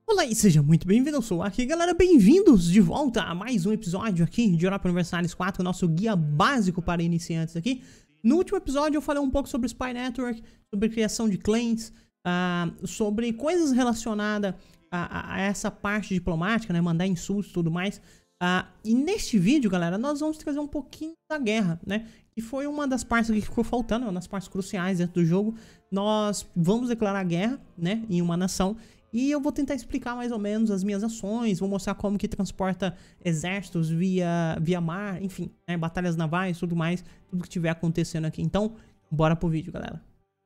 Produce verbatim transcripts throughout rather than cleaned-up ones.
Olá e seja muito bem-vindo, eu sou o Aki, galera, bem-vindos de volta a mais um episódio aqui de Europa Universalis quatro, nosso guia básico para iniciantes aqui. No último episódio eu falei um pouco sobre Spy Network, sobre criação de clans, uh, sobre coisas relacionadas a, a, a essa parte diplomática, né, mandar insultos e tudo mais. Uh, e neste vídeo, galera, nós vamos trazer um pouquinho da guerra, né, que foi uma das partes que ficou faltando, uma das partes cruciais dentro do jogo. Nós vamos declarar guerra, né, em uma nação. E eu vou tentar explicar mais ou menos as minhas ações, vou mostrar como que transporta exércitos via, via mar, enfim, né, batalhas navais, tudo mais, tudo que tiver acontecendo aqui. Então, bora pro vídeo, galera.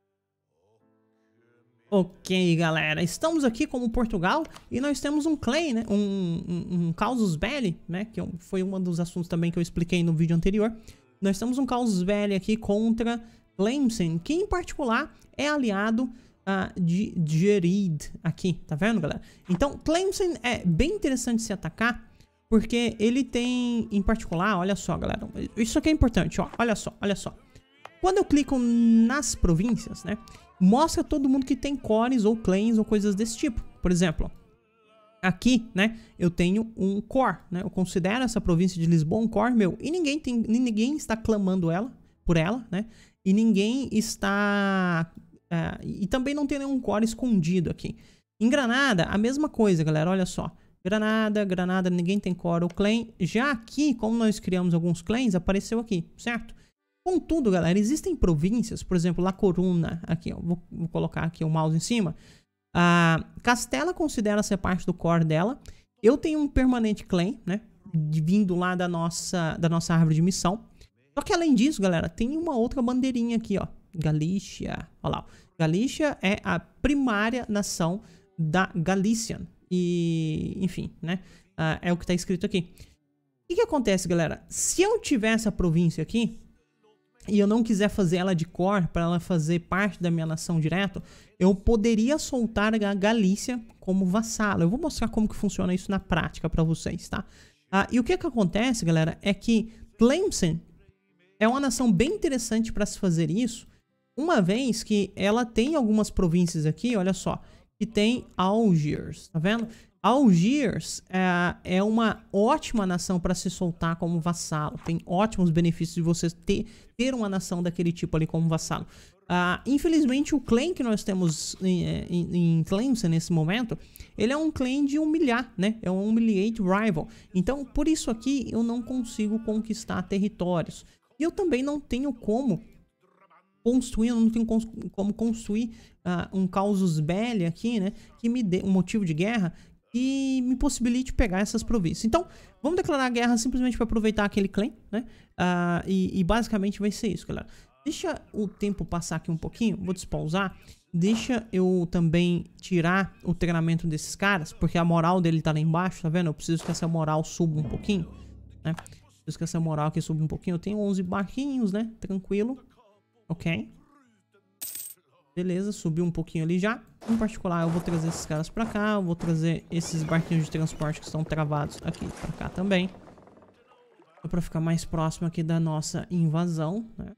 Ok, galera, estamos aqui como Portugal e nós temos um clan, né, um, um, um Casus Belli, né, que foi um dos assuntos também que eu expliquei no vídeo anterior. Nós temos um Casus Belli aqui contra Tlemcen, que em particular é aliado Uh, de Gerid aqui, tá vendo, galera? Então, Tlemcen é bem interessante se atacar, porque ele tem, em particular, olha só, galera, isso aqui é importante, ó, olha só, olha só. Quando eu clico nas províncias, né, mostra todo mundo que tem cores ou clans ou coisas desse tipo. Por exemplo, aqui, né, eu tenho um core, né, eu considero essa província de Lisboa um core meu, e ninguém, tem, ninguém está clamando ela, por ela, né, e ninguém está... Uh, e também não tem nenhum core escondido aqui. Em Granada, a mesma coisa, galera, olha só. Granada, Granada, ninguém tem core ou clan. Já aqui, como nós criamos alguns clans, apareceu aqui, certo? Contudo, galera, existem províncias, por exemplo, La Coruna, aqui, ó, vou, vou colocar aqui o mouse em cima. Uh, Castela considera ser parte do core dela. Eu tenho um permanente clan, né, vindo lá da nossa, da nossa árvore de missão. Só que além disso, galera, tem uma outra bandeirinha aqui, ó. Galícia, olha lá, Galícia é a primária nação da Galician e, enfim, né, uh, é o que tá escrito aqui. O que que acontece, galera? Se eu tiver essa província aqui e eu não quiser fazer ela de core para ela fazer parte da minha nação direto, eu poderia soltar a Galícia como vassalo. Eu vou mostrar como que funciona isso na prática para vocês, tá? Uh, e o que que acontece, galera, é que Tlemcen é uma nação bem interessante para se fazer isso, uma vez que ela tem algumas províncias aqui, olha só, que tem Algiers, tá vendo? Algiers é, é uma ótima nação para se soltar como vassalo, tem ótimos benefícios de você ter, ter uma nação daquele tipo ali como vassalo. Uh, infelizmente o clã que nós temos em, em, em Tlemcen nesse momento, ele é um clã de humilhar, né? É um humiliate rival. Então por isso aqui eu não consigo conquistar territórios. E eu também não tenho como construir, eu não tenho como construir uh, um Casus Belli aqui, né? Que me dê um motivo de guerra que me possibilite pegar essas províncias. Então, vamos declarar a guerra simplesmente para aproveitar aquele clã, né? Uh, e, e basicamente vai ser isso, galera. Deixa o tempo passar aqui um pouquinho, vou despausar. Deixa eu também tirar o treinamento desses caras, porque a moral dele tá lá embaixo, tá vendo? Eu preciso que essa moral suba um pouquinho, né? Preciso que essa moral aqui suba um pouquinho. Eu tenho onze barquinhos, né? Tranquilo. Ok. Beleza, subiu um pouquinho ali já. Em particular, eu vou trazer esses caras pra cá. Eu vou trazer esses barquinhos de transporte que estão travados aqui pra cá também. Só pra ficar mais próximo aqui da nossa invasão, né?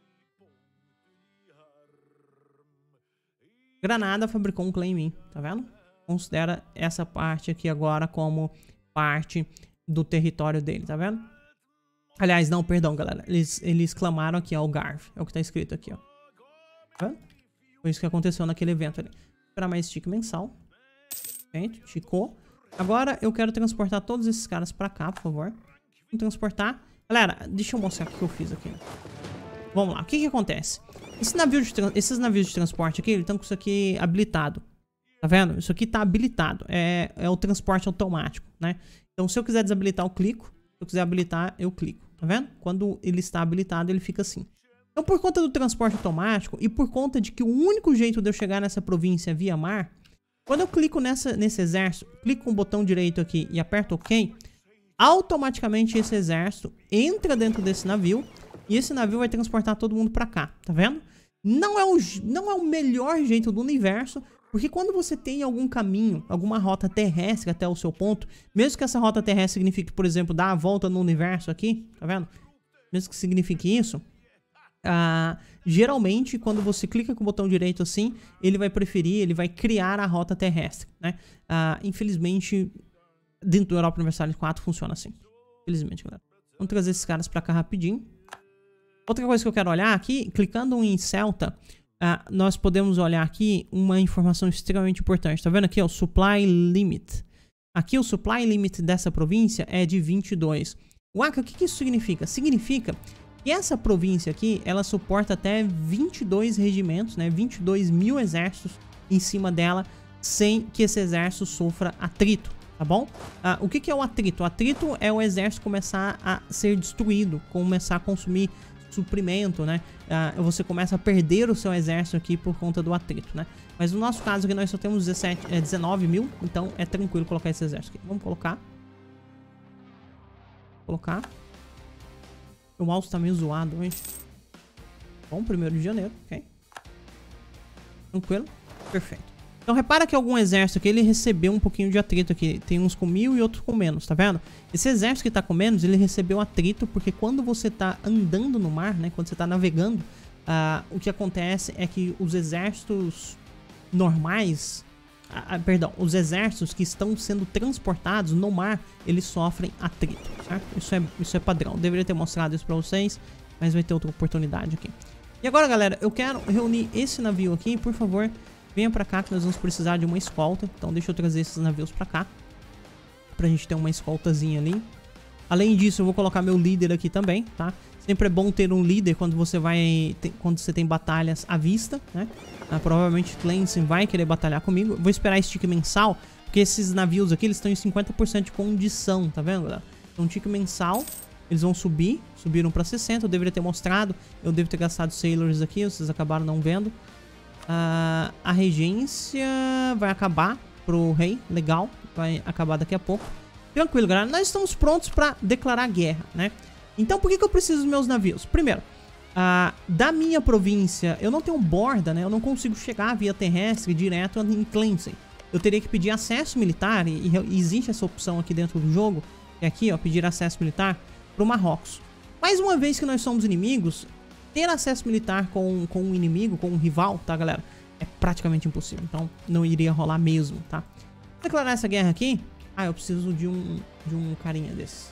Granada fabricou um clã em mim, tá vendo? Considera essa parte aqui agora como parte do território dele, tá vendo? Aliás, não, perdão, galera. Eles, eles clamaram aqui, ó, Algarve. É o que tá escrito aqui, ó. Tá vendo? Foi isso que aconteceu naquele evento ali. Vou esperar mais tique mensal. Perfeito, ticou. Agora eu quero transportar todos esses caras pra cá, por favor. Vamos transportar. Galera, deixa eu mostrar o que eu fiz aqui. Vamos lá, o que que acontece? Esse navio de esses navios de transporte aqui, eles estão com isso aqui habilitado. Tá vendo? Isso aqui tá habilitado. É, é o transporte automático, né? Então, se eu quiser desabilitar, eu clico. Se eu quiser habilitar, eu clico. Tá vendo? Quando ele está habilitado, ele fica assim. Então, por conta do transporte automático e por conta de que o único jeito de eu chegar nessa província é via mar, quando eu clico nessa, nesse exército, clico com o botão direito aqui e aperto OK, automaticamente esse exército entra dentro desse navio e esse navio vai transportar todo mundo pra cá. Tá vendo? Não é o, não é o melhor jeito do universo, porque quando você tem algum caminho, alguma rota terrestre até o seu ponto, mesmo que essa rota terrestre signifique, por exemplo, dar a volta no universo aqui, tá vendo? Mesmo que signifique isso, Uh, geralmente, quando você clica com o botão direito assim, ele vai preferir, ele vai criar a rota terrestre, né? Uh, infelizmente, dentro do Europa Universalis quatro funciona assim. Infelizmente, galera. Vamos trazer esses caras pra cá rapidinho. Outra coisa que eu quero olhar aqui, clicando em Celta, uh, nós podemos olhar aqui uma informação extremamente importante. Tá vendo aqui, ó, o Supply Limit. Aqui o Supply Limit dessa província é de vinte e dois. Waka, o que, que isso significa? Significa que essa província aqui, ela suporta até vinte e dois regimentos, né, vinte e dois mil exércitos em cima dela, sem que esse exército sofra atrito, tá bom? Ah, o que, que é o atrito? O atrito é o exército começar a ser destruído, começar a consumir suprimento, né? Ah, você começa a perder o seu exército aqui por conta do atrito, né? Mas no nosso caso aqui nós só temos dezessete, é, dezenove mil, então é tranquilo colocar esse exército aqui. Vamos colocar. Colocar. O mouse tá meio zoado hoje. Bom, primeiro de janeiro, ok. Tranquilo, perfeito. Então repara que algum exército aqui, ele recebeu um pouquinho de atrito aqui. Tem uns com mil e outros com menos, tá vendo? Esse exército que tá com menos, ele recebeu atrito porque quando você tá andando no mar, né? Quando você tá navegando, uh, o que acontece é que os exércitos normais... Uh, perdão, os exércitos que estão sendo transportados no mar, eles sofrem atrito, certo? Isso é, isso é padrão. Eu deveria ter mostrado isso pra vocês, mas vai ter outra oportunidade aqui. E agora, galera, eu quero reunir esse navio aqui, por favor... Venha pra cá que nós vamos precisar de uma escolta. Então deixa eu trazer esses navios pra cá, pra gente ter uma escoltazinha ali. Além disso, eu vou colocar meu líder aqui também, tá? Sempre é bom ter um líder quando você vai... Ter, quando você tem batalhas à vista, né? Ah, provavelmente Clancy vai querer batalhar comigo. Vou esperar esse tique mensal, porque esses navios aqui, eles estão em cinquenta por cento de condição, tá vendo, galera? Então, tique mensal, eles vão subir. Subiram pra sessenta, eu deveria ter mostrado. Eu devo ter gastado Sailors aqui, vocês acabaram não vendo. Uh, a regência vai acabar pro rei, legal, vai acabar daqui a pouco. Tranquilo, galera, nós estamos prontos para declarar guerra, né? Então por que, que eu preciso dos meus navios? Primeiro, uh, da minha província, eu não tenho borda, né? Eu não consigo chegar via terrestre direto em Clancy. Eu teria que pedir acesso militar, e, e existe essa opção aqui dentro do jogo, que é aqui, ó, pedir acesso militar pro Marrocos. Mais uma vez que nós somos inimigos, ter acesso militar com, com um inimigo, com um rival, tá, galera? É praticamente impossível. Então, não iria rolar mesmo, tá? Vou declarar essa guerra aqui. Ah, eu preciso de um, de um carinha desse.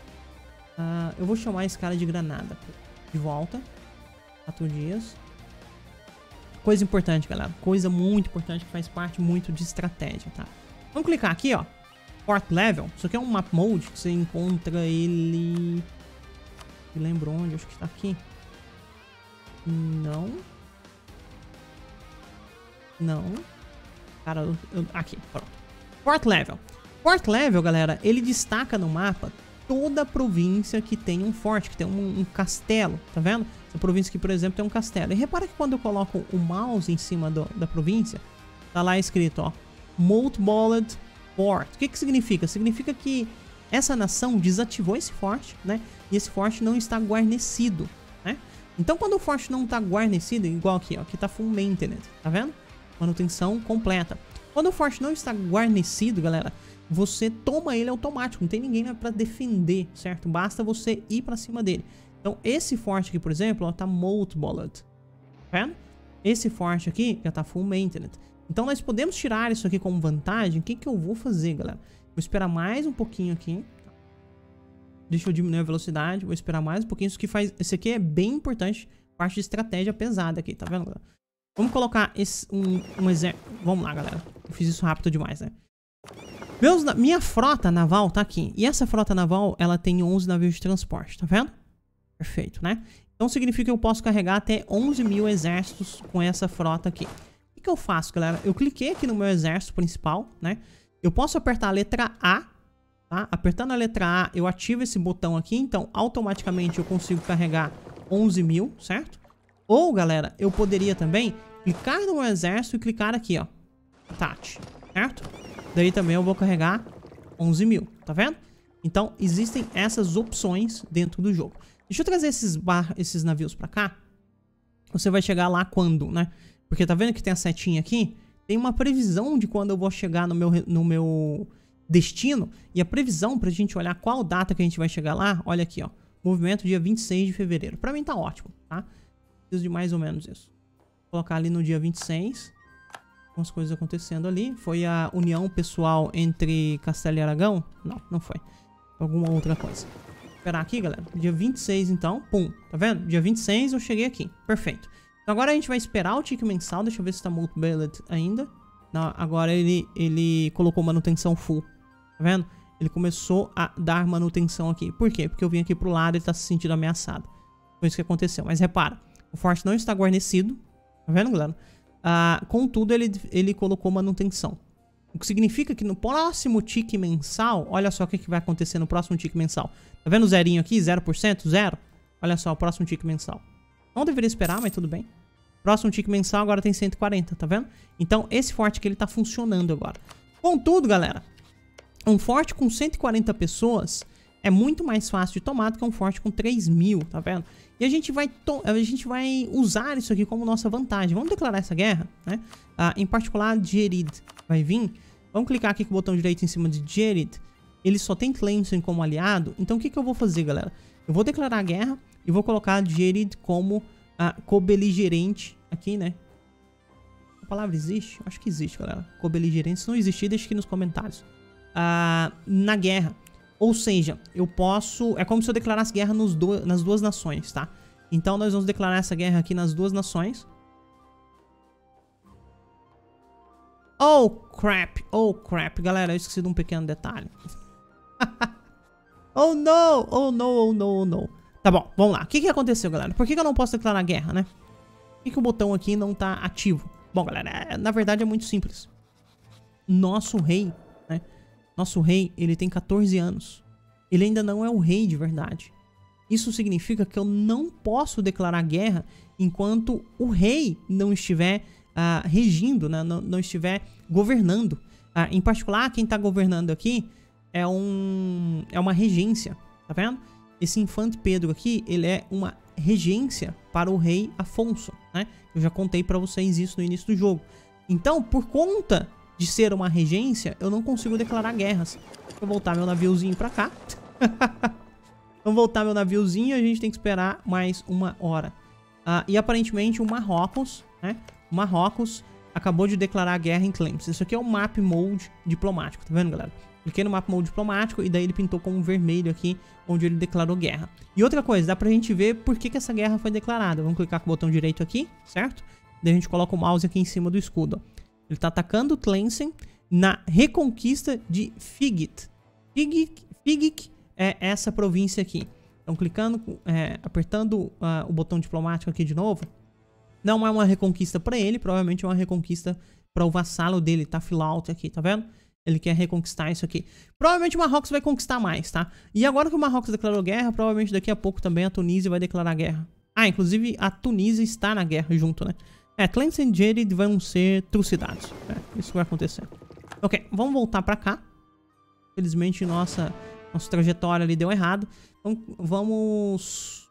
Uh, eu vou chamar esse cara de Granada. De volta. Quatro dias. Coisa importante, galera. Coisa muito importante que faz parte muito de estratégia, tá? Vamos clicar aqui, ó. Port Level. Isso aqui é um map mode que você encontra ele... Me lembro onde? Acho que tá aqui. Não. Não. Cara, eu, eu, aqui, pronto. Port Level. Port Level, galera, ele destaca no mapa toda a província que tem um forte, que tem um, um castelo, tá vendo? Essa província aqui, por exemplo, tem um castelo. E repara que quando eu coloco o mouse em cima do, da província, tá lá escrito, ó, Mothballed Port. O que que significa? Significa que essa nação desativou esse forte, né? E esse forte não está guarnecido, né? Então, quando o forte não está guarnecido, igual aqui, ó, aqui tá full maintenance, tá vendo? Manutenção completa. Quando o forte não está guarnecido, galera, você toma ele automático, não tem ninguém lá pra defender, certo? Basta você ir pra cima dele. Então, esse forte aqui, por exemplo, ó, tá mothballed, tá vendo? Esse forte aqui já tá full maintenance. Então, nós podemos tirar isso aqui como vantagem. O que que eu vou fazer, galera? Vou esperar mais um pouquinho aqui. Deixa eu diminuir a velocidade, vou esperar mais um pouquinho. Isso que faz, esse aqui é bem importante, parte de estratégia pesada aqui, tá vendo, galera? Vamos colocar esse, um, um exército. Vamos lá, galera. Eu fiz isso rápido demais, né? Meus, minha frota naval tá aqui. E essa frota naval, ela tem onze navios de transporte, tá vendo? Perfeito, né? Então significa que eu posso carregar até onze mil exércitos com essa frota aqui. O que que eu faço, galera? Eu cliquei aqui no meu exército principal, né? Eu posso apertar a letra A. Tá? Apertando a letra A, eu ativo esse botão aqui, então automaticamente eu consigo carregar onze mil, certo? Ou, galera, eu poderia também clicar no meu exército e clicar aqui, ó, Attach, certo? Daí também eu vou carregar onze mil, tá vendo? Então, existem essas opções dentro do jogo. Deixa eu trazer esses, bar esses navios pra cá. Você vai chegar lá quando, né? Porque tá vendo que tem a setinha aqui? Tem uma previsão de quando eu vou chegar no meu... No meu destino, e a previsão pra gente olhar qual data que a gente vai chegar lá, olha aqui, ó, movimento dia vinte e seis de fevereiro. Pra mim tá ótimo, tá? Preciso de mais ou menos isso. Vou colocar ali no dia vinte e seis. Algumas coisas acontecendo ali. Foi a união pessoal entre Castelo e Aragão? Não, não foi. Alguma outra coisa. Vou esperar aqui, galera. Dia vinte e seis, então. Pum. Tá vendo? Dia vinte e seis eu cheguei aqui. Perfeito. Então agora a gente vai esperar o tique mensal. Deixa eu ver se tá multi-bullet ainda. Não, agora ele, ele colocou manutenção full. Tá vendo? Ele começou a dar manutenção aqui. Por quê? Porque eu vim aqui pro lado e ele tá se sentindo ameaçado. Foi isso que aconteceu. Mas repara, o forte não está guarnecido. Tá vendo, galera? Ah, contudo, ele, ele colocou manutenção. O que significa que no próximo tique mensal... Olha só o que, que vai acontecer no próximo tique mensal. Tá vendo o zerinho aqui? zero por cento? Zero. Olha só, o próximo tique mensal. Não deveria esperar, mas tudo bem. Próximo tique mensal agora tem cento e quarenta, tá vendo? Então, esse forte aqui, ele tá funcionando agora. Contudo, galera... Um forte com cento e quarenta pessoas é muito mais fácil de tomar do que um forte com três mil, tá vendo? E a gente vai, a gente vai usar isso aqui como nossa vantagem. Vamos declarar essa guerra, né? Ah, em particular, Djerid vai vir. Vamos clicar aqui com o botão direito em cima de Djerid. Ele só tem Clemson como aliado. Então, o que, que eu vou fazer, galera? Eu vou declarar a guerra e vou colocar Djerid como ah, co-beligerente aqui, né? A palavra existe? Acho que existe, galera. Co-beligerente. Se não existir, deixa aqui nos comentários. Uh, na guerra. Ou seja, eu posso... É como se eu declarasse guerra nos do, nas duas nações, tá? Então nós vamos declarar essa guerra aqui nas duas nações. Oh, crap. Oh, crap. Galera, eu esqueci de um pequeno detalhe. Oh, no. Oh, no. Oh, no. Oh, no. Tá bom, vamos lá. O que que aconteceu, galera? Por que que eu não posso declarar guerra, né? Por que que o botão aqui não tá ativo? Bom, galera, é, na verdade é muito simples. Nosso rei, né? Nosso rei, ele tem quatorze anos. Ele ainda não é o rei de verdade. Isso significa que eu não posso declarar guerra enquanto o rei não estiver uh, regindo, né? não, não estiver governando. Uh, em particular, quem está governando aqui é, um, é uma regência, tá vendo? Esse infante Pedro aqui, ele é uma regência para o rei Afonso, né? Eu já contei para vocês isso no início do jogo. Então, por conta de ser uma regência, eu não consigo declarar guerras. Vou voltar meu naviozinho pra cá. Vamos voltar meu naviozinho, a gente tem que esperar mais uma hora. Uh, e aparentemente o Marrocos, né? O Marrocos acabou de declarar guerra em Clemson. Isso aqui é o Map Mode diplomático, tá vendo, galera? Cliquei no Map Mode diplomático e daí ele pintou com um vermelho aqui, onde ele declarou guerra. E outra coisa, dá pra gente ver por que que essa guerra foi declarada. Vamos clicar com o botão direito aqui, certo? Daí a gente coloca o mouse aqui em cima do escudo, ó. Ele tá atacando Clemson na reconquista de Figit. Figit, Figit é essa província aqui. Então, clicando, é, apertando uh, o botão diplomático aqui de novo. Não é uma reconquista para ele, provavelmente é uma reconquista para o vassalo dele, tá? Filaut aqui, tá vendo? Ele quer reconquistar isso aqui. Provavelmente o Marrocos vai conquistar mais, tá? E agora que o Marrocos declarou guerra, provavelmente daqui a pouco também a Tunísia vai declarar guerra. Ah, inclusive a Tunísia está na guerra junto, né? É, Clemson e Djerid vão ser trucidados. É, isso vai acontecer. Ok, vamos voltar pra cá. Infelizmente, nossa, nossa trajetória ali deu errado. Então, vamos...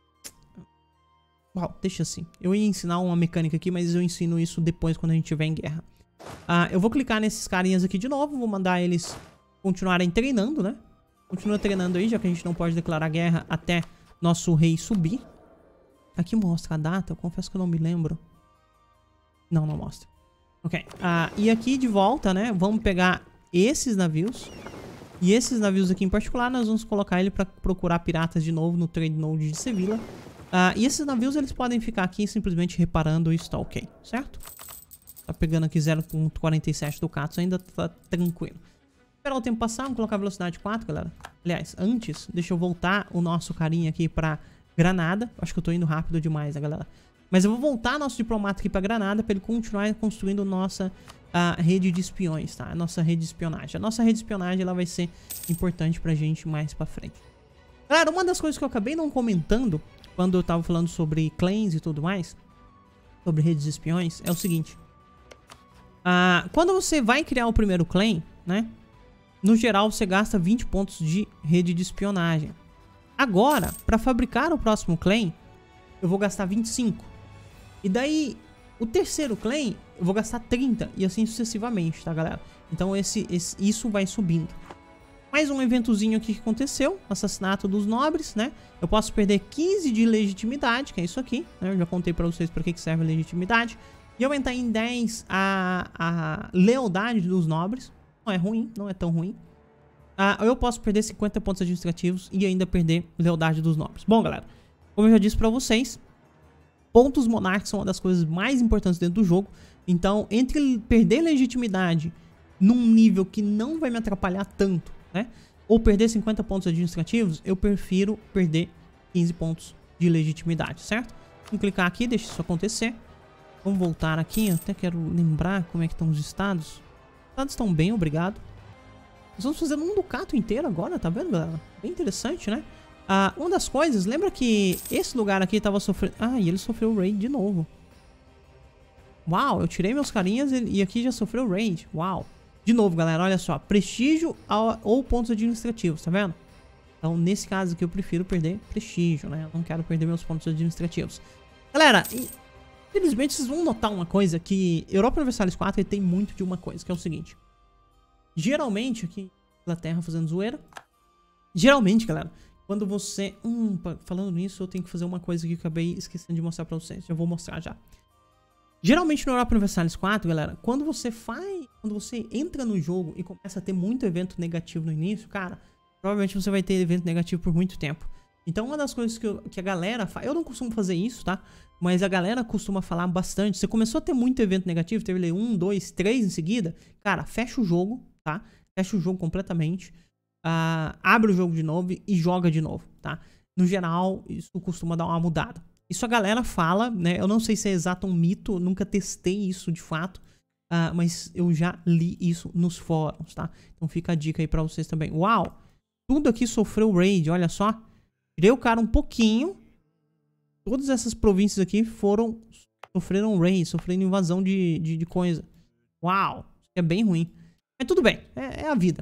Uau, deixa assim. Eu ia ensinar uma mecânica aqui, mas eu ensino isso depois, quando a gente estiver em guerra. Ah, eu vou clicar nesses carinhas aqui de novo. Vou mandar eles continuarem treinando, né? Continua treinando aí, já que a gente não pode declarar guerra até nosso rei subir. Aqui mostra a data, eu confesso que eu não me lembro. Não, não mostra. Ok. Ah, e aqui de volta, né? Vamos pegar esses navios. E esses navios aqui em particular, nós vamos colocar ele para procurar piratas de novo no Trade Node de Sevilla. Ah, e esses navios, eles podem ficar aqui simplesmente reparando e está ok, certo? Tá pegando aqui zero vírgula quarenta e sete ducatos, ainda tá tranquilo. Esperar o tempo passar, vamos colocar a velocidade quatro, galera. Aliás, antes, deixa eu voltar o nosso carinha aqui para Granada. Acho que eu tô indo rápido demais, né, galera? Mas eu vou voltar nosso diplomata aqui pra Granada pra ele continuar construindo nossa uh, rede de espiões, tá? A nossa rede de espionagem. A nossa rede de espionagem, ela vai ser importante pra gente mais pra frente. Galera, uma das coisas que eu acabei não comentando quando eu tava falando sobre clans e tudo mais, sobre redes de espiões, é o seguinte. Uh, quando você vai criar o primeiro clã, né? No geral, você gasta vinte pontos de rede de espionagem. Agora, pra fabricar o próximo clã, eu vou gastar vinte e cinco. E daí, o terceiro clã, eu vou gastar trinta. E assim sucessivamente, tá, galera? Então, esse, esse, isso vai subindo. Mais um eventozinho aqui que aconteceu, assassinato dos nobres, né? Eu posso perder quinze de legitimidade, que é isso aqui, né? Eu já contei pra vocês pra que que serve a legitimidade. E aumentar em dez a, a lealdade dos nobres. Não é ruim, não é tão ruim. Uh, eu posso perder cinquenta pontos administrativos e ainda perder lealdade dos nobres. Bom, galera, como eu já disse pra vocês, pontos monarcas são uma das coisas mais importantes dentro do jogo. Então, entre perder legitimidade num nível que não vai me atrapalhar tanto, né? Ou perder cinquenta pontos administrativos, eu prefiro perder quinze pontos de legitimidade, certo? Vamos clicar aqui, deixa isso acontecer. Vamos voltar aqui, eu até quero lembrar como é que estão os estados. Os estados estão bem, obrigado. Nós vamos fazer um ducato inteiro agora, tá vendo, galera? Bem interessante, né? Ah, uma das coisas, lembra que esse lugar aqui tava sofrendo... Ah, e ele sofreu raid de novo. Uau, eu tirei meus carinhas e aqui já sofreu raid. Uau. De novo, galera, olha só. Prestígio ou pontos administrativos, tá vendo? Então, nesse caso aqui, eu prefiro perder prestígio, né? Eu não quero perder meus pontos administrativos. Galera, infelizmente, vocês vão notar uma coisa que Europa Universalis quatro ele tem muito de uma coisa, que é o seguinte. Geralmente, aqui, Inglaterra fazendo zoeira. Geralmente, galera, quando você... Hum, falando nisso, eu tenho que fazer uma coisa que eu acabei esquecendo de mostrar pra vocês. Já vou mostrar já. Geralmente no Europa Universalis quatro, galera, quando você faz, quando você entra no jogo e começa a ter muito evento negativo no início, cara, provavelmente você vai ter evento negativo por muito tempo. Então uma das coisas que, eu, que a galera faz, eu não costumo fazer isso, tá? Mas a galera costuma falar bastante. Você começou a ter muito evento negativo, teve um, dois, três em seguida, cara, fecha o jogo, tá? Fecha o jogo completamente, uh, abre o jogo de novo e joga de novo, tá? No geral, isso costuma dar uma mudada. Isso a galera fala, né? Eu não sei se é exato um mito, nunca testei isso de fato, uh, mas eu já li isso nos fóruns, tá? Então fica a dica aí pra vocês também. Uau! Tudo aqui sofreu raid, olha só. Tirei o cara um pouquinho. Todas essas províncias aqui foram... Sofreram raid, sofreram invasão de, de, de coisa. Uau! Isso é bem ruim. Mas tudo bem, é, é a vida.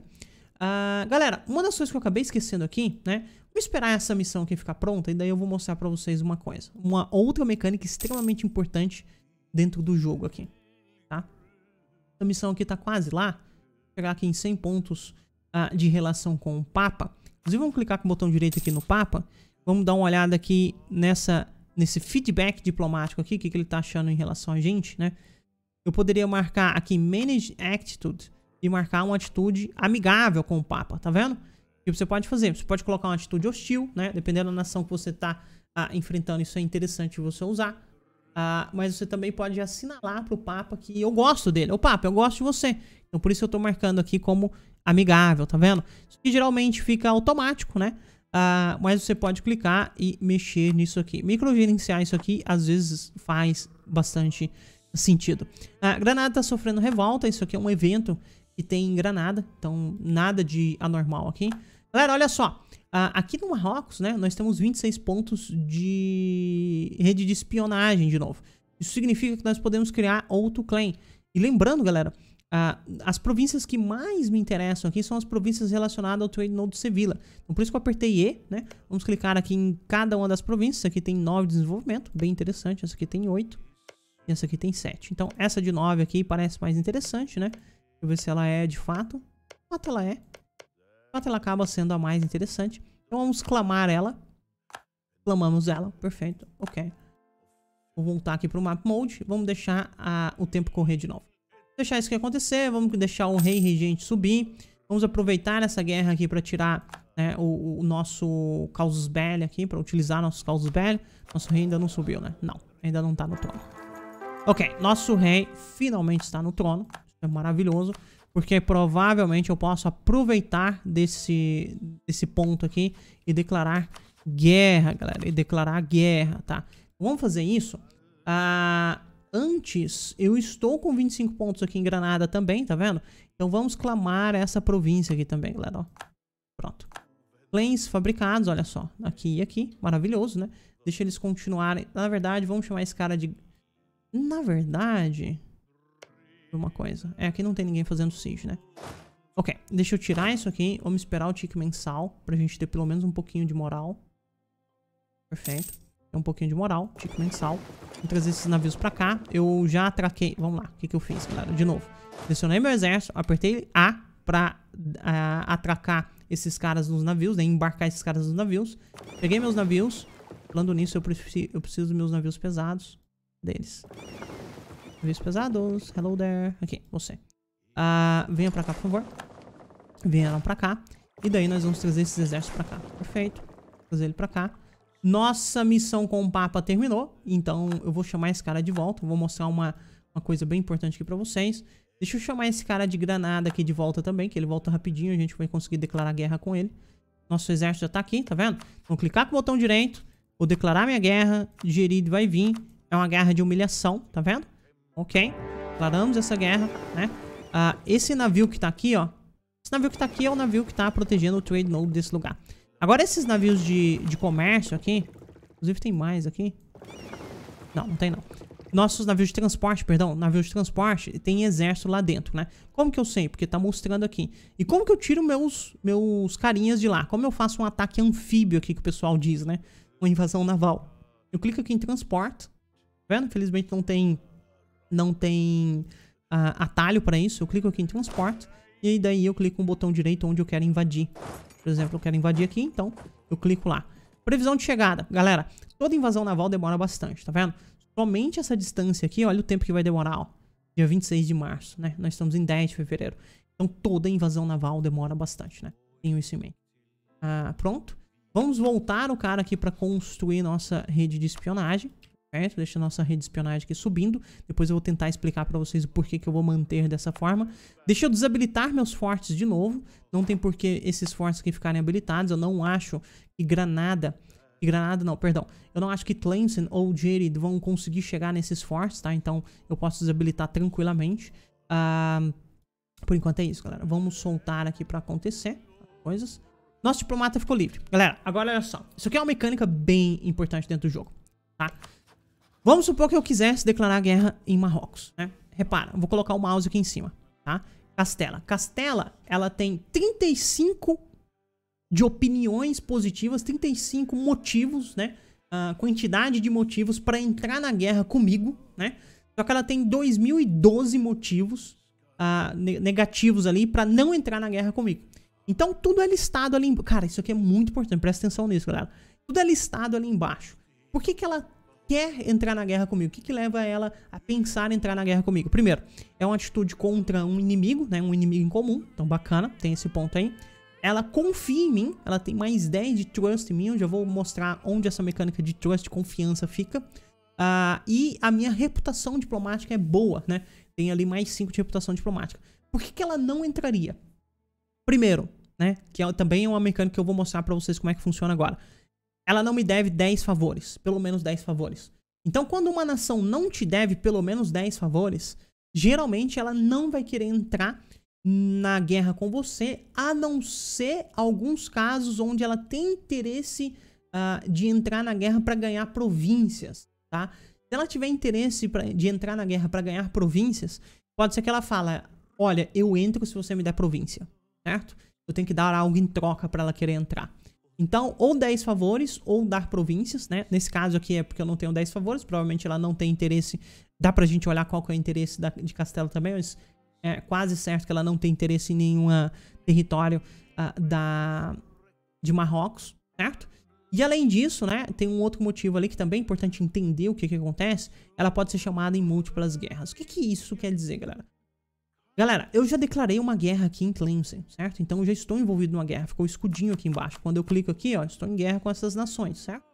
Uh, galera, uma das coisas que eu acabei esquecendo aqui, né? Vou esperar essa missão aqui ficar pronta e daí eu vou mostrar pra vocês uma coisa. Uma outra mecânica extremamente importante dentro do jogo aqui, tá? Essa missão aqui tá quase lá. Vou pegar aqui em cem pontos uh, de relação com o Papa. Inclusive vamos clicar com o botão direito aqui no Papa. Vamos dar uma olhada aqui nessa, nesse feedback diplomático aqui, o que, que ele tá achando em relação a gente, né? Eu poderia marcar aqui Manage Attitude e marcar uma atitude amigável com o Papa, tá vendo? O que você pode fazer? Você pode colocar uma atitude hostil, né? Dependendo da nação que você está ah, enfrentando, isso é interessante você usar. Ah, mas você também pode assinalar para o Papa que eu gosto dele. Ô Papa, eu gosto de você. Então por isso eu estou marcando aqui como amigável, tá vendo? Isso aqui geralmente fica automático, né? Ah, mas você pode clicar e mexer nisso aqui. Microgerenciar isso aqui às vezes faz bastante sentido. Ah, Granada está sofrendo revolta. Isso aqui é um evento que tem em Granada. Então nada de anormal aqui. Galera, olha só, uh, aqui no Marrocos, né, nós temos vinte e seis pontos de rede de espionagem de novo. Isso significa que nós podemos criar outro clã. E lembrando, galera, uh, as províncias que mais me interessam aqui são as províncias relacionadas ao Trade Node Sevilla. Então por isso que eu apertei E, né, vamos clicar aqui em cada uma das províncias. Essa aqui tem nove de desenvolvimento, bem interessante, essa aqui tem oito e essa aqui tem sete. Então essa de nove aqui parece mais interessante, né, deixa eu ver se ela é de fato. De fato ela é. Ela acaba sendo a mais interessante. Então vamos clamar ela. Clamamos ela. Perfeito. Ok. Vou voltar aqui para o Map Mode. Vamos deixar a, o tempo correr de novo. Vou deixar isso aqui acontecer. Vamos deixar o rei regente subir. Vamos aproveitar essa guerra aqui para tirar, né, o, o nosso Casus Belli aqui. Para utilizar nossos Casus Belli. Nosso rei ainda não subiu, né? Não. Ainda não está no trono. Ok. Nosso rei finalmente está no trono. Isso é maravilhoso. Porque provavelmente eu posso aproveitar desse, desse ponto aqui e declarar guerra, galera. E declarar guerra, tá? Vamos fazer isso. Ah, antes, eu estou com vinte e cinco pontos aqui em Granada também, tá vendo? Então vamos clamar essa província aqui também, galera. Ó. Pronto. Clãs fabricados, olha só. Aqui e aqui. Maravilhoso, né? Deixa eles continuarem. Na verdade, vamos chamar esse cara de... Na verdade... uma coisa. É, aqui não tem ninguém fazendo siege, né? Ok, deixa eu tirar isso aqui. Vamos esperar o tique mensal pra gente ter pelo menos um pouquinho de moral. Perfeito. Tem um pouquinho de moral, tique mensal. Vou trazer esses navios pra cá. Eu já atraquei. Vamos lá, o que que eu fiz, galera? De novo. Selecionei meu exército, apertei A pra uh, atracar esses caras nos navios, né? Embarcar esses caras nos navios. Peguei meus navios. Falando nisso, eu preciso, eu preciso dos meus navios pesados. Deles. Navios pesados. Hello there. Aqui, você. Uh, venha pra cá, por favor. Venham pra cá. E daí nós vamos trazer esses exércitos pra cá. Perfeito. Trazer ele pra cá. Nossa missão com o Papa terminou. Então eu vou chamar esse cara de volta. Eu vou mostrar uma, uma coisa bem importante aqui pra vocês. Deixa eu chamar esse cara de granada aqui de volta também, que ele volta rapidinho. A gente vai conseguir declarar guerra com ele. Nosso exército já tá aqui, tá vendo? Vou clicar com o botão direito. Vou declarar minha guerra. Digerir vai vir. É uma guerra de humilhação, tá vendo? Ok. Declaramos essa guerra, né? Uh, esse navio que tá aqui, ó. Esse navio que tá aqui é o navio que tá protegendo o trade node desse lugar. Agora esses navios de, de comércio aqui. Inclusive tem mais aqui. Não, não tem não. Nossos navios de transporte, perdão. Navios de transporte tem exército lá dentro, né? Como que eu sei? Porque tá mostrando aqui. E como que eu tiro meus, meus carinhas de lá? Como eu faço um ataque anfíbio aqui que o pessoal diz, né? Uma invasão naval. Eu clico aqui em transporte. Tá vendo? Infelizmente não tem... Não tem uh, atalho para isso. Eu clico aqui em transporte. E aí daí eu clico no botão direito onde eu quero invadir. Por exemplo, eu quero invadir aqui, então eu clico lá. Previsão de chegada. Galera, toda invasão naval demora bastante, tá vendo? Somente essa distância aqui, olha o tempo que vai demorar, ó. Dia vinte e seis de março, né? Nós estamos em dez de fevereiro. Então toda invasão naval demora bastante, né? Tenho isso em mente. Ah, pronto. Vamos voltar o cara aqui para construir nossa rede de espionagem. Certo? Deixa a nossa rede de espionagem aqui subindo. Depois eu vou tentar explicar para vocês o porquê que eu vou manter dessa forma. Deixa eu desabilitar meus fortes de novo. Não tem porquê esses fortes aqui ficarem habilitados. Eu não acho que granada... Que granada não, perdão. Eu não acho que Tlemcen ou Jerry vão conseguir chegar nesses fortes, tá? Então eu posso desabilitar tranquilamente. Uh, por enquanto é isso, galera. Vamos soltar aqui para acontecer as coisas. Nosso diplomata ficou livre. Galera, agora olha só. Isso aqui é uma mecânica bem importante dentro do jogo, tá? Vamos supor que eu quisesse declarar guerra em Marrocos, né? Repara, eu vou colocar o mouse aqui em cima, tá? Castela. Castela, ela tem trinta e cinco de opiniões positivas, trinta e cinco motivos, né? Uh, quantidade de motivos para entrar na guerra comigo, né? Só que ela tem dois mil e doze motivos uh, negativos ali para não entrar na guerra comigo. Então tudo é listado ali embaixo. Cara, isso aqui é muito importante, presta atenção nisso, galera. Tudo é listado ali embaixo. Por que que ela quer entrar na guerra comigo? O que que leva ela a pensar em entrar na guerra comigo? Primeiro, é uma atitude contra um inimigo, né? Um inimigo em comum. Então, bacana, tem esse ponto aí. Ela confia em mim, ela tem mais dez de trust em mim. Eu já vou mostrar onde essa mecânica de trust, confiança fica. Uh, e a minha reputação diplomática é boa, né? Tem ali mais cinco de reputação diplomática. Por que que ela não entraria? Primeiro, né? Que é, também é uma mecânica que eu vou mostrar pra vocês como é que funciona agora. Ela não me deve dez favores, pelo menos dez favores. Então, quando uma nação não te deve pelo menos dez favores, geralmente ela não vai querer entrar na guerra com você, a não ser alguns casos onde ela tem interesse uh, de entrar na guerra para ganhar províncias, tá? Se ela tiver interesse pra, de entrar na guerra para ganhar províncias, pode ser que ela fale, olha, eu entro se você me der província, certo? Eu tenho que dar algo em troca para ela querer entrar. Então, ou dez favores, ou dar províncias, né? Nesse caso aqui é porque eu não tenho dez favores, provavelmente ela não tem interesse. Dá pra gente olhar qual que é o interesse da, de Castela também, mas é quase certo que ela não tem interesse em nenhum território uh, da, de Marrocos, certo? E além disso, né, tem um outro motivo ali que também é importante entender o que que acontece. Ela pode ser chamada em múltiplas guerras. O que que isso quer dizer, galera? Galera, eu já declarei uma guerra aqui em Tlemcen, certo? Então eu já estou envolvido numa guerra. Ficou o escudinho aqui embaixo. Quando eu clico aqui, ó, estou em guerra com essas nações, certo?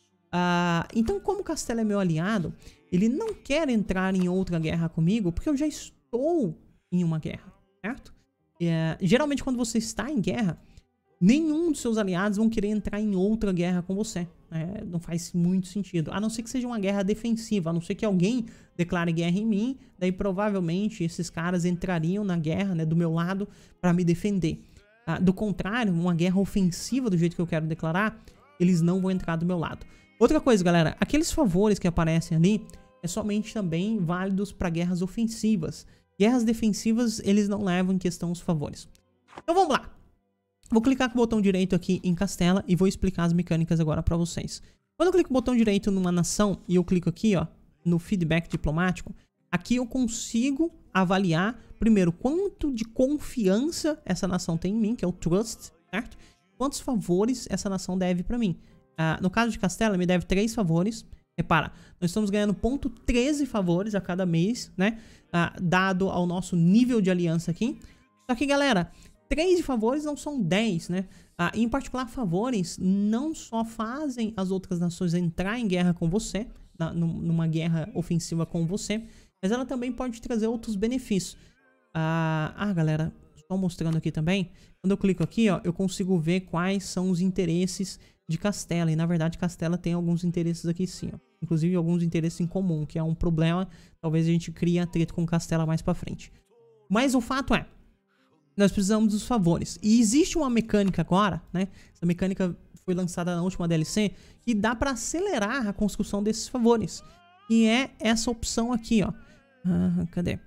Uh, então, como Castela é meu aliado, ele não quer entrar em outra guerra comigo, porque eu já estou em uma guerra, certo? Uh, geralmente, quando você está em guerra, nenhum dos seus aliados vão querer entrar em outra guerra com você. Né? Não faz muito sentido. A não ser que seja uma guerra defensiva. A não ser que alguém declare guerra em mim. Daí provavelmente esses caras entrariam na guerra, né, do meu lado para me defender. Ah, do contrário, uma guerra ofensiva do jeito que eu quero declarar, eles não vão entrar do meu lado. Outra coisa, galera. Aqueles favores que aparecem ali é somente também válidos para guerras ofensivas. Guerras defensivas, eles não levam em questão os favores. Então vamos lá. Vou clicar com o botão direito aqui em Castela e vou explicar as mecânicas agora para vocês. Quando eu clico com o botão direito numa nação e eu clico aqui, ó, no feedback diplomático, aqui eu consigo avaliar, primeiro, quanto de confiança essa nação tem em mim, que é o trust, certo? Quantos favores essa nação deve pra mim? Uh, no caso de Castela, me deve três favores. Repara, nós estamos ganhando ponto treze favores a cada mês, né? Uh, dado ao nosso nível de aliança aqui. Só que, galera, três de favores não são dez, né? Uh, em particular, favores não só fazem as outras nações entrar em guerra com você, na, numa guerra ofensiva com você, mas ela também pode trazer outros benefícios. Uh, ah, galera, só mostrando aqui também. Quando eu clico aqui, ó, eu consigo ver quais são os interesses de Castela. E, na verdade, Castela tem alguns interesses aqui sim, ó. Inclusive, alguns interesses em comum, que é um problema. Talvez a gente crie atrito com Castela mais pra frente. Mas o fato é, nós precisamos dos favores. E existe uma mecânica agora, né? Essa mecânica foi lançada na última D L C, que dá pra acelerar a construção desses favores. E é essa opção aqui, ó. Ah, cadê?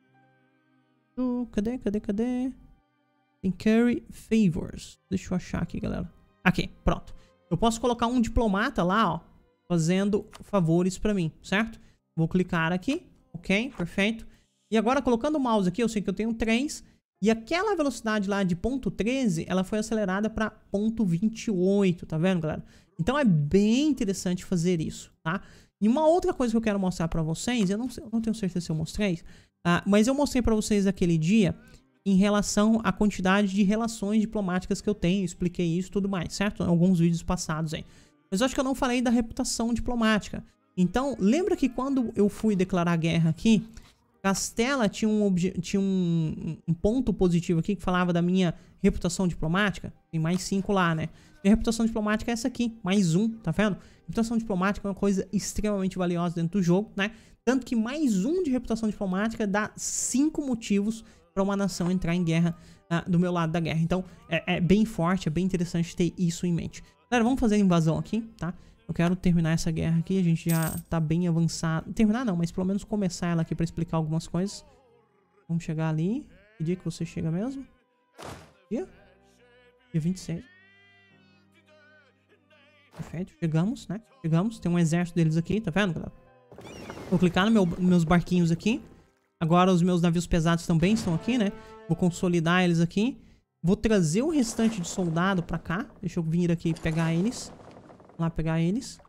Uh, cadê, cadê, cadê? Tem Carry Favors. Deixa eu achar aqui, galera. Aqui, pronto. Eu posso colocar um diplomata lá, ó, fazendo favores pra mim, certo? Vou clicar aqui, ok, perfeito. E agora, colocando o mouse aqui, eu sei que eu tenho três. E aquela velocidade lá de ponto treze, ela foi acelerada pra ponto vinte e oito, tá vendo, galera? Então é bem interessante fazer isso, tá? E uma outra coisa que eu quero mostrar pra vocês, eu não, eu não tenho certeza se eu mostrei, uh, mas eu mostrei pra vocês aquele dia em relação à quantidade de relações diplomáticas que eu tenho, expliquei isso e tudo mais, certo? Em alguns vídeos passados aí. Mas eu acho que eu não falei da reputação diplomática. Então, lembra que quando eu fui declarar guerra aqui, Castela tinha um, tinha um, um ponto positivo aqui que falava da minha reputação diplomática. Tem mais cinco lá, né? Minha reputação diplomática é essa aqui, mais um, tá vendo? Reputação diplomática é uma coisa extremamente valiosa dentro do jogo, né? Tanto que mais um de reputação diplomática dá cinco motivos para uma nação entrar em guerra uh, do meu lado da guerra. Então, é, é bem forte, é bem interessante ter isso em mente. Galera, vamos fazer a invasão aqui, tá? Eu quero terminar essa guerra aqui, a gente já tá bem avançado. Terminar não, mas pelo menos começar ela aqui pra explicar algumas coisas. Vamos chegar ali. Que dia que você chega mesmo? Dia? Dia vinte e seis. Perfeito, chegamos, né? Chegamos, tem um exército deles aqui, tá vendo, galera? Vou clicar no meu, nos meus barquinhos aqui. Agora os meus navios pesados também estão aqui, né? Vou consolidar eles aqui. Vou trazer o restante de soldado pra cá. Deixa eu vir aqui e pegar eles. Vamos lá pegar eles.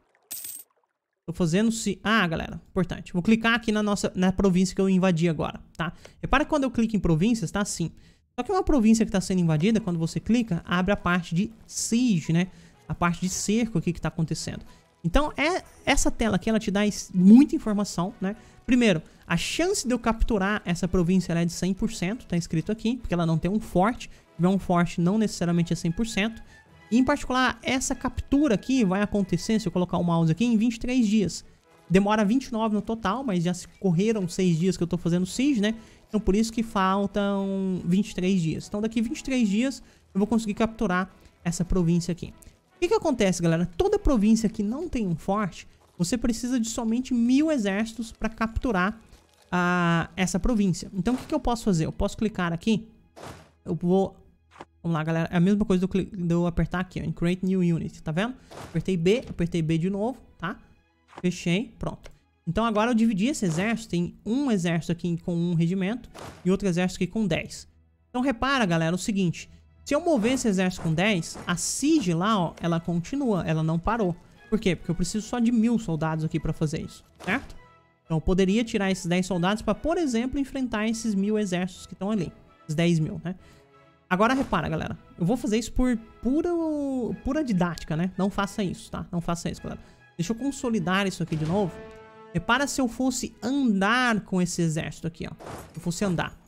Tô fazendo se... Ah, galera, importante. Vou clicar aqui na nossa na província que eu invadi agora, tá? Repara que quando eu clico em províncias, tá assim. Só que uma província que tá sendo invadida, quando você clica, abre a parte de siege, né? A parte de cerco aqui que tá acontecendo. Então, é, essa tela aqui, ela te dá muita informação, né? Primeiro, a chance de eu capturar essa província ela é de cem por cento, tá escrito aqui, porque ela não tem um forte. Se tiver um forte, não necessariamente é cem por cento. E, em particular, essa captura aqui vai acontecer, se eu colocar o mouse aqui, em vinte e três dias. Demora vinte e nove no total, mas já se correram seis dias que eu tô fazendo siege, né? Então, por isso que faltam vinte e três dias. Então, daqui vinte e três dias, eu vou conseguir capturar essa província aqui. O que que acontece, galera? Toda província que não tem um forte, você precisa de somente mil exércitos para capturar uh, essa província. Então, o que que eu posso fazer? Eu posso clicar aqui. Eu vou... Vamos lá, galera. É a mesma coisa de eu, de eu apertar aqui, ó, em Create New Unit, tá vendo? Apertei B, apertei B de novo, tá? Fechei, pronto. Então, agora eu dividi esse exército. Tem um exército aqui com um regimento e outro exército aqui com dez. Então, repara, galera, o seguinte... Se eu mover esse exército com dez, a siege lá, ó, ela continua, ela não parou. Por quê? Porque eu preciso só de mil soldados aqui pra fazer isso, certo? Então eu poderia tirar esses dez soldados pra, por exemplo, enfrentar esses mil exércitos que estão ali. Os dez mil, né? Agora repara, galera. Eu vou fazer isso por pura, pura didática, né? Não faça isso, tá? Não faça isso, galera. Deixa eu consolidar isso aqui de novo. Repara se eu fosse andar com esse exército aqui, ó. Se eu fosse andar.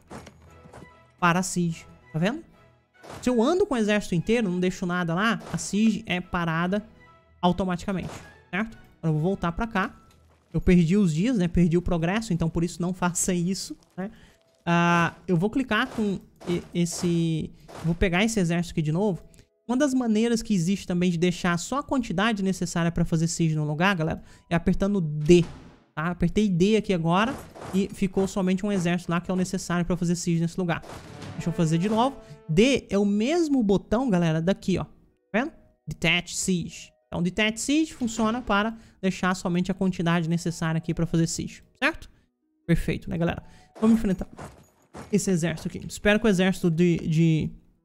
Para a siege, tá vendo? Se eu ando com o exército inteiro, não deixo nada lá, a siege é parada automaticamente, certo? Agora eu vou voltar pra cá. Eu perdi os dias, né? Perdi o progresso, então por isso não faça isso, né? Uh, eu vou clicar com esse... Vou pegar esse exército aqui de novo. Uma das maneiras que existe também de deixar só a quantidade necessária pra fazer siege no lugar, galera, é apertando D, tá? Apertei D aqui agora e ficou somente um exército lá que é o necessário pra fazer siege nesse lugar. Deixa eu fazer de novo. D é o mesmo botão, galera, daqui, ó. Tá vendo? Detach Siege. Então, Detach Siege funciona para deixar somente a quantidade necessária aqui para fazer siege, certo? Perfeito, né, galera? Vamos enfrentar esse exército aqui. Espero que o exército de, de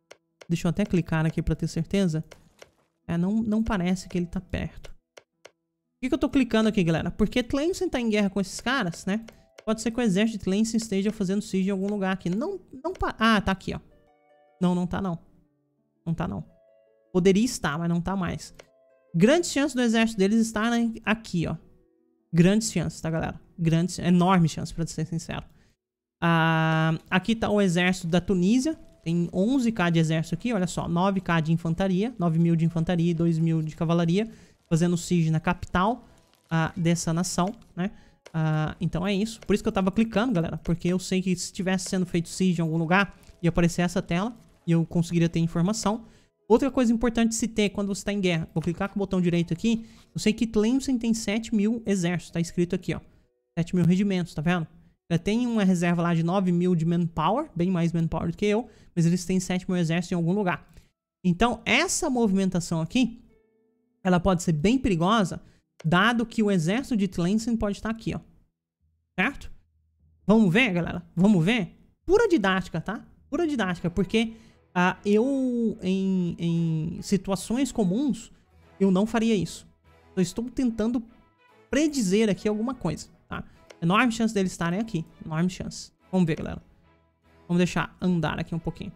Deixa eu até clicar aqui pra ter certeza. É, não, não parece que ele tá perto. Por que, que eu tô clicando aqui, galera? Porque Tlemcen tá em guerra com esses caras, né? Pode ser que o exército de Tlemcen esteja fazendo siege em algum lugar aqui. Não, não... Ah, tá aqui, ó. Não, não tá não. Não tá não. Poderia estar, mas não tá mais. Grandes chances do exército deles estarem aqui, ó. Grandes chances, tá, galera? Grandes, enormes chances, pra ser sincero. Ah, aqui tá o exército da Tunísia. Tem onze K de exército aqui, olha só. nove K de infantaria, nove mil de infantaria e dois mil de cavalaria. Fazendo siege na capital ah, dessa nação, né? Ah, então é isso. Por isso que eu tava clicando, galera. Porque eu sei que se tivesse sendo feito siege em algum lugar, ia aparecer essa tela e eu conseguiria ter informação. Outra coisa importante de se ter quando você está em guerra. Vou clicar com o botão direito aqui. Eu sei que Tlemcen tem sete mil exércitos. Tá escrito aqui, ó. sete mil regimentos, tá vendo? Ela tem uma reserva lá de nove mil de manpower. Bem mais manpower do que eu. Mas eles têm sete mil exércitos em algum lugar. Então, essa movimentação aqui, ela pode ser bem perigosa, dado que o exército de Tlemcen pode estar aqui, ó. Certo? Vamos ver, galera? Vamos ver? Pura didática, tá? Pura didática, porque... Uh, eu, em, em situações comuns, eu não faria isso. Eu estou tentando predizer aqui alguma coisa, tá? Enorme chance deles estarem aqui. Enorme chance. Vamos ver, galera. Vamos deixar andar aqui um pouquinho.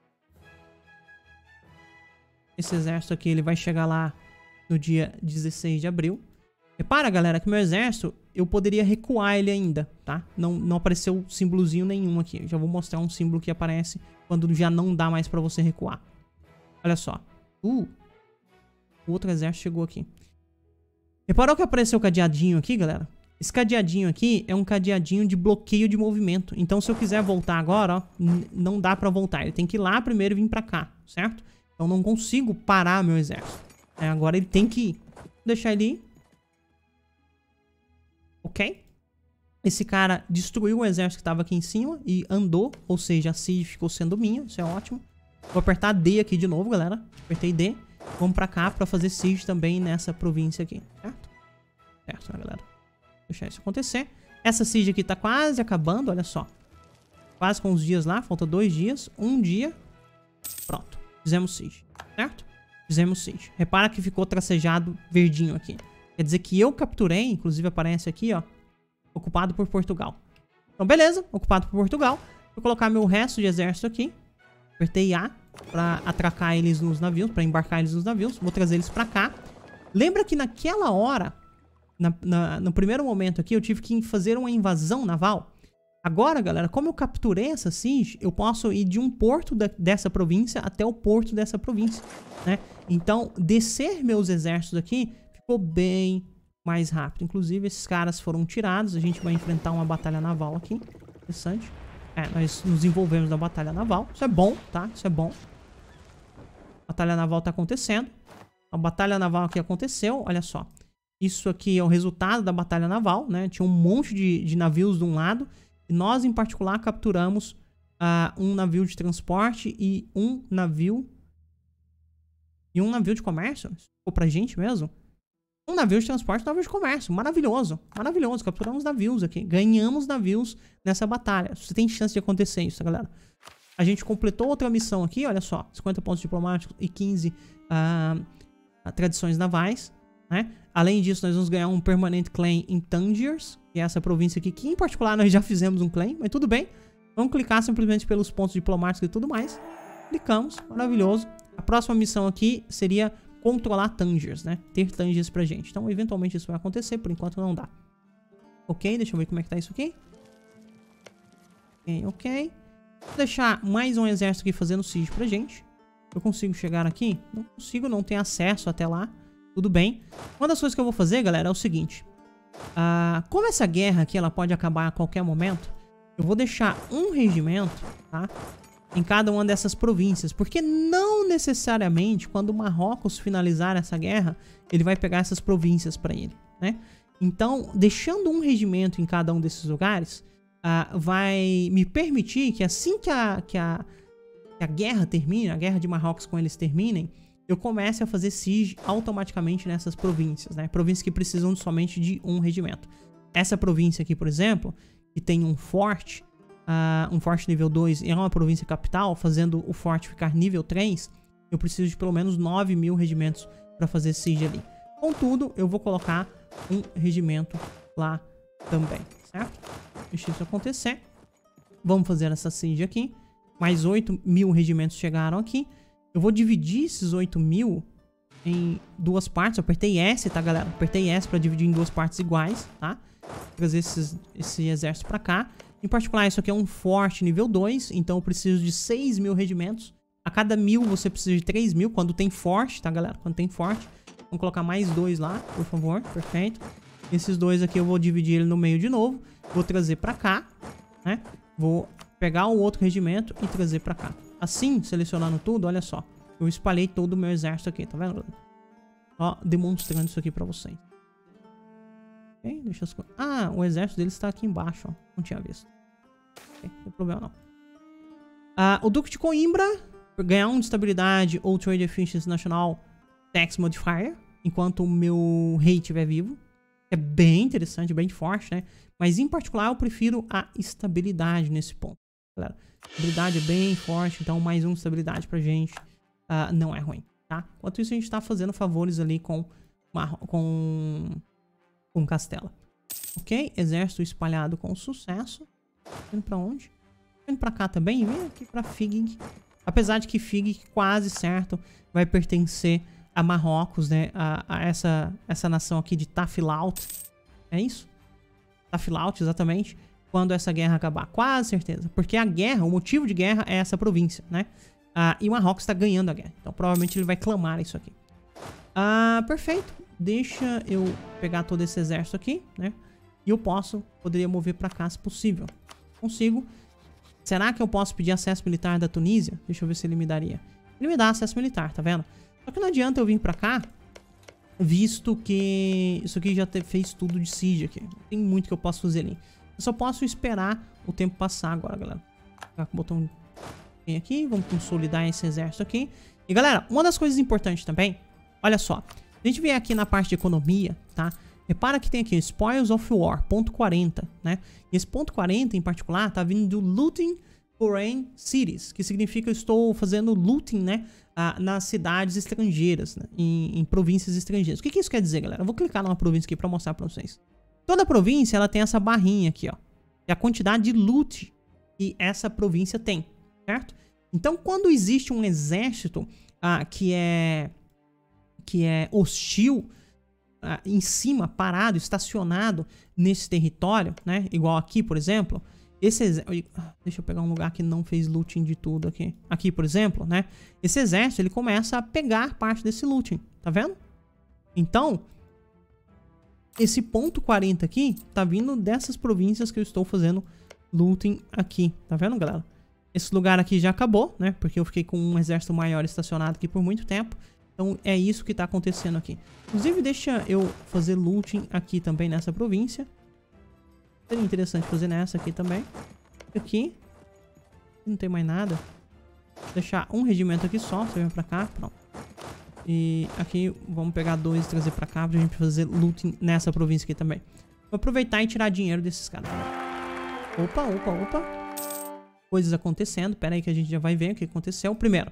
Esse exército aqui, ele vai chegar lá no dia dezesseis de abril. Repara, galera, que meu exército, eu poderia recuar ele ainda, tá? Não, não apareceu símbolozinho nenhum aqui. Eu já vou mostrar um símbolo que aparece quando já não dá mais pra você recuar. Olha só. Uh, o outro exército chegou aqui. Reparou que apareceu o cadeadinho aqui, galera? Esse cadeadinho aqui é um cadeadinho de bloqueio de movimento. Então, se eu quiser voltar agora, ó, não dá pra voltar. Ele tem que ir lá primeiro e vir pra cá, certo? Então, não consigo parar meu exército. É, agora ele tem que ir. Vou deixar ele ir. Ok? Esse cara destruiu o exército que estava aqui em cima e andou, ou seja, a siege ficou sendo minha, isso é ótimo. Vou apertar D aqui de novo, galera. Apertei D. Vamos pra cá pra fazer siege também nessa província aqui, certo? Certo, né, galera? Deixar isso acontecer. Essa siege aqui tá quase acabando, olha só. Quase com os dias lá, falta dois dias, um dia. Pronto, fizemos siege, certo? Fizemos siege. Repara que ficou tracejado verdinho aqui. Quer dizer que eu capturei, inclusive aparece aqui, ó. Ocupado por Portugal. Então, beleza. Ocupado por Portugal. Vou colocar meu resto de exército aqui. Apertei A pra atracar eles nos navios, pra embarcar eles nos navios. Vou trazer eles pra cá. Lembra que naquela hora, na, na, no primeiro momento aqui, eu tive que fazer uma invasão naval. Agora, galera, como eu capturei essa siege, eu posso ir de um porto da, dessa província até o porto dessa província, né? Então, descer meus exércitos aqui ficou bem mais rápido. Inclusive, esses caras foram tirados. A gente vai enfrentar uma batalha naval aqui. Interessante. É, nós nos envolvemos na batalha naval. Isso é bom, tá? Isso é bom. A batalha naval tá acontecendo. A batalha naval aqui aconteceu. Olha só. Isso aqui é o resultado da batalha naval, né? Tinha um monte de, de navios de um lado. E nós, em particular, capturamos uh, um navio de transporte e um navio... E um navio de comércio. Isso ficou pra gente mesmo. Um navio de transporte e um navio de comércio. Maravilhoso. Maravilhoso. Capturamos navios aqui. Ganhamos navios nessa batalha. Você tem chance de acontecer isso, galera. A gente completou outra missão aqui. Olha só. cinquenta pontos diplomáticos e quinze uh, tradições navais, né? Além disso, nós vamos ganhar um permanent claim em Tangiers, que é essa província aqui, que em particular nós já fizemos um claim, mas tudo bem. Vamos clicar simplesmente pelos pontos diplomáticos e tudo mais. Clicamos. Maravilhoso. A próxima missão aqui seria... controlar Tangiers, né? Ter Tangiers pra gente. Então, eventualmente isso vai acontecer. Por enquanto não dá. Ok, deixa eu ver como é que tá isso aqui. Ok, ok. Vou deixar mais um exército aqui fazendo siege pra gente. Eu consigo chegar aqui? Não consigo, não tenho acesso até lá. Tudo bem. Uma das coisas que eu vou fazer, galera, é o seguinte. Uh, como essa guerra aqui, ela pode acabar a qualquer momento, eu vou deixar um regimento, tá? Em cada uma dessas províncias, porque não necessariamente quando o Marrocos finalizar essa guerra, ele vai pegar essas províncias para ele, né? Então, deixando um regimento em cada um desses lugares, uh, vai me permitir que assim que a, que, a, que a guerra termine, a guerra de Marrocos com eles terminem, eu comece a fazer siege automaticamente nessas províncias, né? Províncias que precisam somente de um regimento. Essa província aqui, por exemplo, que tem um forte, uh, um forte nível dois em uma província capital, fazendo o forte ficar nível três, eu preciso de pelo menos nove mil regimentos para fazer siege ali. Contudo, eu vou colocar um regimento lá também, certo? Deixa isso acontecer. Vamos fazer essa siege aqui. Mais oito mil regimentos chegaram aqui. Eu vou dividir esses oito mil em duas partes. Eu apertei S, tá, galera? Apertei S para dividir em duas partes iguais, tá? Trazer esses, esse exército para cá. Em particular, isso aqui é um forte nível dois, então eu preciso de seis mil regimentos. A cada mil você precisa de três mil quando tem forte, tá, galera? Quando tem forte. Vamos colocar mais dois lá, por favor. Perfeito. Esses dois aqui eu vou dividir ele no meio de novo. Vou trazer pra cá, né? Vou pegar o outro regimento e trazer pra cá. Assim, selecionando tudo, olha só. Eu espalhei todo o meu exército aqui, tá vendo? Ó, demonstrando isso aqui pra vocês. Ok, deixa as coisas... Ah, o exército deles tá aqui embaixo, ó. Não tinha visto. Ok, não tem problema não. Ah, o Duque de Coimbra, ganhar um de estabilidade ou Trade Efficiency Nacional Tax Modifier, enquanto o meu rei estiver vivo. É bem interessante, bem forte, né? Mas em particular eu prefiro a estabilidade nesse ponto, galera. Estabilidade é bem forte, então mais um de estabilidade pra gente uh, não é ruim, tá? Enquanto isso a gente tá fazendo favores ali com uma, com, com Castela. Ok? Exército espalhado com sucesso. Indo pra onde? Indo pra cá também. Vem aqui pra Fig. Apesar de que Fig quase certo vai pertencer a Marrocos, né? A, a essa, essa nação aqui de Tafilaut. É isso? Tafilaut, exatamente. Quando essa guerra acabar. Quase certeza. Porque a guerra, o motivo de guerra é essa província, né? Ah, e o Marrocos está ganhando a guerra. Então provavelmente ele vai clamar isso aqui. Ah, perfeito. Deixa eu pegar todo esse exército aqui, né? E eu posso, poderia mover para cá se possível. Consigo. Será que eu posso pedir acesso militar da Tunísia? Deixa eu ver se ele me daria. Ele me dá acesso militar, tá vendo? Só que não adianta eu vir pra cá, visto que isso aqui já te, fez tudo de siege aqui. Não tem muito que eu posso fazer ali. Eu só posso esperar o tempo passar agora, galera. Vou colocar o botão aqui, vamos consolidar esse exército aqui. E galera, uma das coisas importantes também, olha só. A gente vier aqui na parte de economia, tá? Repara que tem aqui Spoils of War, ponto quarenta, né? E esse ponto quarenta em particular tá vindo do Looting Foreign Cities, que significa que eu estou fazendo looting, né? Ah, nas cidades estrangeiras, né? em, em províncias estrangeiras. O que, que isso quer dizer, galera? Eu vou clicar numa província aqui pra mostrar pra vocês. Toda província, ela tem essa barrinha aqui, ó. É a quantidade de loot que essa província tem, certo? Então, quando existe um exército ah, que é que é hostil ah, em cima, parado, estacionado nesse território, né? Igual aqui, por exemplo. Esse exército... Deixa eu pegar um lugar que não fez looting de tudo aqui. Aqui, por exemplo, né? Esse exército, ele começa a pegar parte desse looting. Tá vendo? Então, esse ponto quarenta aqui tá vindo dessas províncias que eu estou fazendo looting aqui. Tá vendo, galera? Esse lugar aqui já acabou, né? Porque eu fiquei com um exército maior estacionado aqui por muito tempo. Então, é isso que tá acontecendo aqui. Inclusive, deixa eu fazer looting aqui também nessa província. Seria interessante fazer nessa aqui também. Aqui. Não tem mais nada. Deixar um regimento aqui só. Você vem pra cá. Pronto. E aqui vamos pegar dois e trazer pra cá pra gente fazer looting nessa província aqui também. Vou aproveitar e tirar dinheiro desses caras. Opa, opa, opa. Coisas acontecendo. Pera aí que a gente já vai ver o que aconteceu. Primeiro.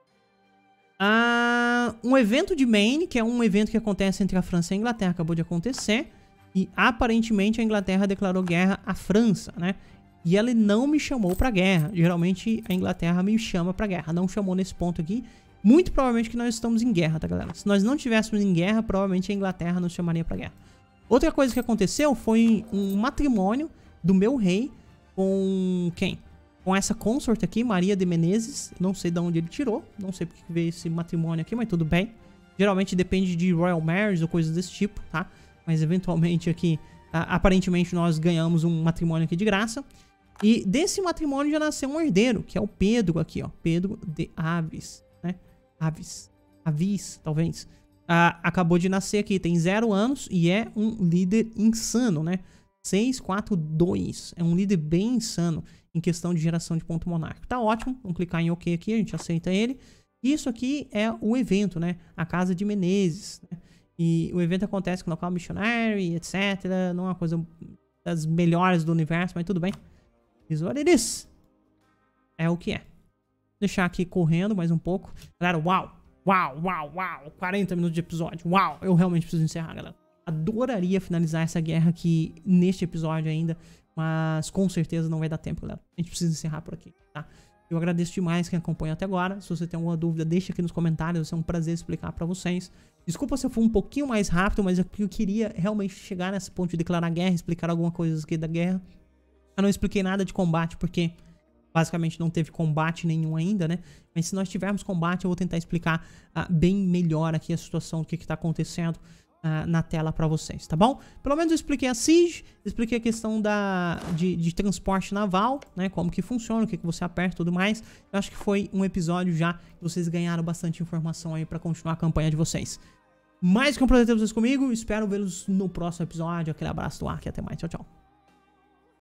Ah, um evento de Maine, que é um evento que acontece entre a França e a Inglaterra, acabou de acontecer. E aparentemente a Inglaterra declarou guerra à França, né? E ela não me chamou pra guerra. Geralmente a Inglaterra me chama pra guerra. Não chamou nesse ponto aqui. Muito provavelmente que nós estamos em guerra, tá, galera? Se nós não estivéssemos em guerra, provavelmente a Inglaterra nos chamaria pra guerra. Outra coisa que aconteceu foi um matrimônio do meu rei com quem? Com essa consort aqui, Maria de Menezes. Não sei de onde ele tirou. Não sei porque veio esse matrimônio aqui, mas tudo bem. Geralmente depende de Royal Marriage ou coisas desse tipo, tá? Mas eventualmente aqui, aparentemente nós ganhamos um matrimônio aqui de graça. E desse matrimônio já nasceu um herdeiro, que é o Pedro aqui, ó. Pedro de Aves, né? Aves. Avis, talvez. Ah, acabou de nascer aqui, tem zero anos e é um líder insano, né? seis, quatro, dois. É um líder bem insano em questão de geração de ponto monárquico. Tá ótimo, vamos clicar em OK aqui, a gente aceita ele. Isso aqui é o evento, né? A Casa de Menezes, né? E o evento acontece com o local missionary, etcétera. Não é uma coisa das melhores do universo, mas tudo bem. Is what it is. É o que é. Deixar aqui correndo mais um pouco. Galera, uau, uau, uau, uau. quarenta minutos de episódio. Uau, eu realmente preciso encerrar, galera. Adoraria finalizar essa guerra aqui neste episódio ainda. Mas com certeza não vai dar tempo, galera. A gente precisa encerrar por aqui, tá? Eu agradeço demais quem acompanhou até agora. Se você tem alguma dúvida, deixa aqui nos comentários. Vai ser um prazer explicar pra vocês. Desculpa se eu for um pouquinho mais rápido, mas é porque eu queria realmente chegar nesse ponto de declarar guerra, explicar alguma coisa aqui da guerra. Eu não expliquei nada de combate, porque basicamente não teve combate nenhum ainda, né? Mas se nós tivermos combate, eu vou tentar explicar uh, bem melhor aqui a situação do que, que tá acontecendo uh, na tela pra vocês, tá bom? Pelo menos eu expliquei a Siege, expliquei a questão da, de, de transporte naval, né? Como que funciona, o que, que você aperta e tudo mais. Eu acho que foi um episódio já que vocês ganharam bastante informação aí pra continuar a campanha de vocês. Mais que um prazer ter vocês comigo, espero vê-los no próximo episódio. Aquele abraço do Ark e até mais, tchau, tchau.